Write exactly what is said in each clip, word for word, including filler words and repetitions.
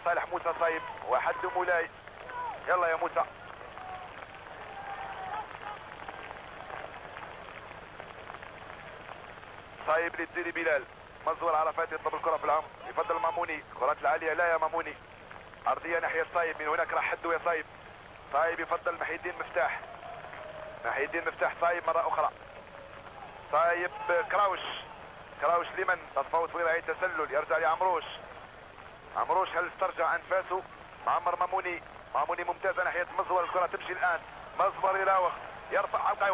لصالح موسى صايب وحد مولاي. يلا يا موسى. صايب للديري بلال. مزور عرفات يطلب الكرة في العمق، يفضل ماموني. كرات العالية لا يا ماموني. عرضية ناحية صايب، من هناك راح حدو يا صايب. صايب يفضل محي الدين مفتاح. محي الدين مفتاح صايب مرة أخرى. صايب كراوش. كراوش لمن؟ تصفوت في رأي تسلل، يرجع لعمروش. عمروش هل استرجع أنفاسه؟ معمر ماموني. ماموني ممتازة ناحية مزور، الكرة تمشي الآن. مزور يراوغ، يرفع حلقة.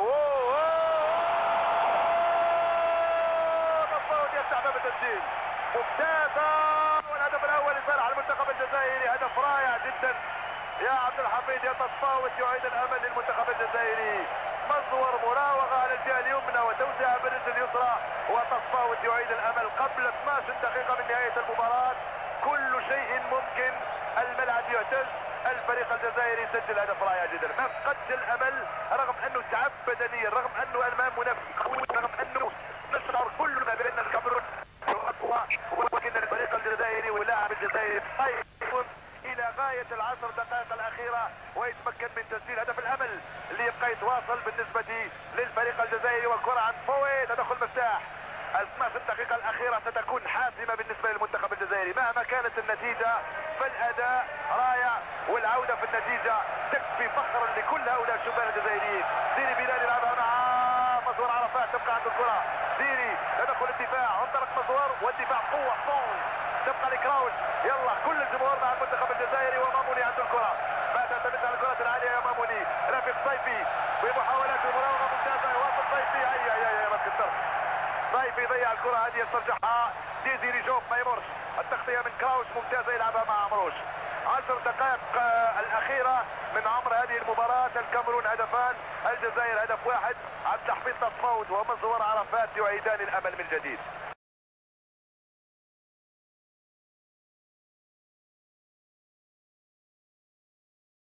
تصفوت يفتح باب التسجيل. ممتازة، والهدف الأول لصالح المنتخب الجزائري، هدف رائع جدا يا عبد الحفيظ. يا تصفاوت يعيد الأمل للمنتخب الجزائري. مزور مراوغة على الجهة اليمنى وتوزيع بالرجل اليسرى، وتصفاوت يعيد الأمل قبل اثنتي عشرة دقيقة من نهاية المباراة. كل شيء ممكن، الملعب يهتز، الفريق الجزائري يسجل هدف رائع جدا. ما فقدش الأمل رغم أنه تعب بدنيا، رغم أنه أمام منافس قوي، رغم أنه نشعر كلنا بأن الكاميرون أقوى، ولكن الفريق الجزائري واللاعب الجزائري يكون الى غايه العشر دقائق الاخيره ويتمكن من تسجيل هدف الامل اللي يبقى يتواصل بالنسبه للفريق الجزائري. والكره عن فوي، تدخل مفتاح. اثنتي عشرة دقيقه الاخيره ستكون حاسمه بالنسبه للمنتخب الجزائري مهما كانت النتيجه، فالاداء رائع والعوده في النتيجه تكفي فخرا لكل هؤلاء الشبان الجزائريين. ديري بلال يلعبها مع مزور عرفات، تبقى عند الكره. ديري تدخل الدفاع، انطلق مزور والدفاع قوه صون، تبقى لكراوش. يلا كل الجمهور مع المنتخب الجزائري وماموني عند الكره. ما تعتمد على الكرات العاليه يا ماموني. رافق صيفي بمحاولات مراوغه ممتازه، يواصل صيفي. اي اي اي ما تكسرش. صيفي يضيع الكره هذه، يسترجعها ديزيري جوب ما يمرش. التغطيه من كراوش ممتازه، يلعبها مع عمروش. عشر دقائق الاخيره من عمر هذه المباراه. الكاميرون هدفان، الجزائر هدف واحد. عبد الحفيظ تصفوت ومزور عرفات يعيدان الامل من جديد.